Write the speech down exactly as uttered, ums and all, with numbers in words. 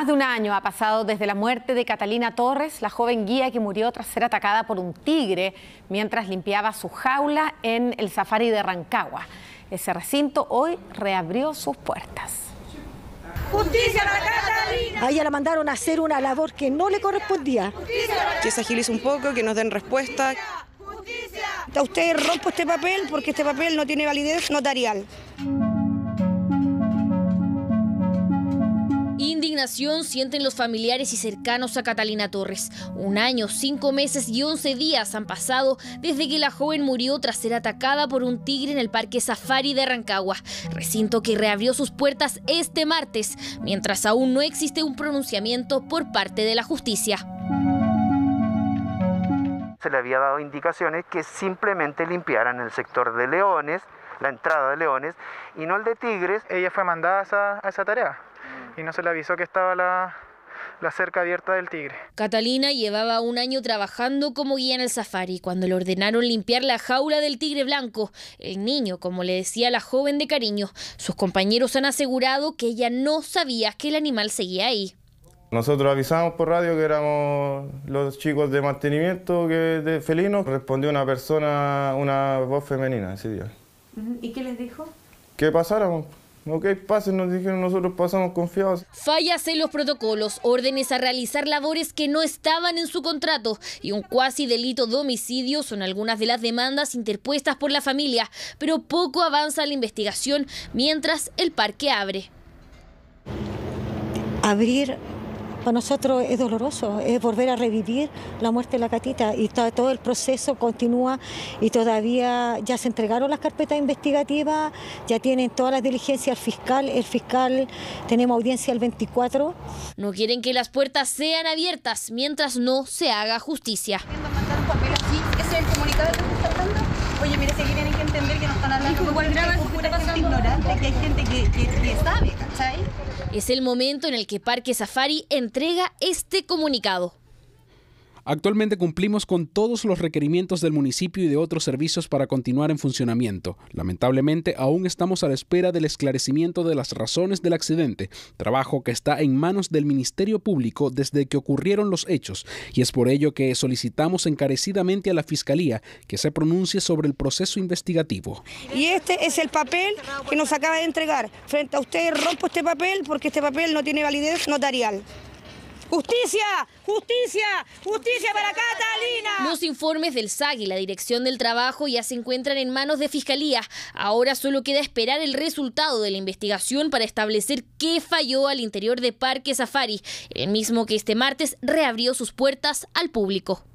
Más de un año ha pasado desde la muerte de Catalina Torres, la joven guía que murió tras ser atacada por un tigre mientras limpiaba su jaula en el safari de Rancagua. Ese recinto hoy reabrió sus puertas. ¡Justicia para Catalina! A ella la mandaron a hacer una labor que no le correspondía. Que se agilice un poco, que nos den respuesta. ¡Justicia! A usted rompo este papel porque este papel no tiene validez notarial. Indignación sienten los familiares y cercanos a Catalina Torres. Un año, cinco meses y once días han pasado desde que la joven murió tras ser atacada por un tigre en el Parque Safari de Rancagua, recinto que reabrió sus puertas este martes, mientras aún no existe un pronunciamiento por parte de la justicia. Se le había dado indicaciones que simplemente limpiaran el sector de leones, la entrada de leones, y no el de tigres. Ella fue mandada a esa, a esa tarea y no se le avisó que estaba la, la cerca abierta del tigre. Catalina llevaba un año trabajando como guía en el safari cuando le ordenaron limpiar la jaula del tigre blanco, el niño, como le decía la joven de cariño. Sus compañeros han asegurado que ella no sabía que el animal seguía ahí. Nosotros avisamos por radio que éramos los chicos de mantenimiento que de felinos. Respondió una persona, una voz femenina ese día. ¿Y qué les dijo? Que pasáramos. Ok, pasen, nos dijeron, nosotros pasamos confiados. Fallas en los protocolos, órdenes a realizar labores que no estaban en su contrato y un cuasi delito de homicidio son algunas de las demandas interpuestas por la familia, pero poco avanza la investigación mientras el parque abre. Abrir para nosotros es doloroso, es volver a revivir la muerte de la Catita y todo, todo el proceso continúa y todavía ya se entregaron las carpetas investigativas, ya tienen todas las diligencias al fiscal, el fiscal tenemos audiencia el veinticuatro. No quieren que las puertas sean abiertas mientras no se haga justicia. Mandar un papel así, ese es el comunicado que me está hablando. Oye, mire, si aquí tienen que entender que no están hablando con igual grave, es pura gente ignorante, que hay gente que, que, que sabe, ¿cachai? Es el momento en el que Parque Safari entrega este comunicado. Actualmente cumplimos con todos los requerimientos del municipio y de otros servicios para continuar en funcionamiento. Lamentablemente, aún estamos a la espera del esclarecimiento de las razones del accidente, trabajo que está en manos del Ministerio Público desde que ocurrieron los hechos, y es por ello que solicitamos encarecidamente a la Fiscalía que se pronuncie sobre el proceso investigativo. Y este es el papel que nos acaba de entregar. Frente a usted rompo este papel porque este papel no tiene validez notarial. ¡Justicia! ¡Justicia! ¡Justicia para Catalina! Los informes del S A G y la Dirección del Trabajo ya se encuentran en manos de Fiscalía. Ahora solo queda esperar el resultado de la investigación para establecer qué falló al interior de Parque Safari, el mismo que este martes reabrió sus puertas al público.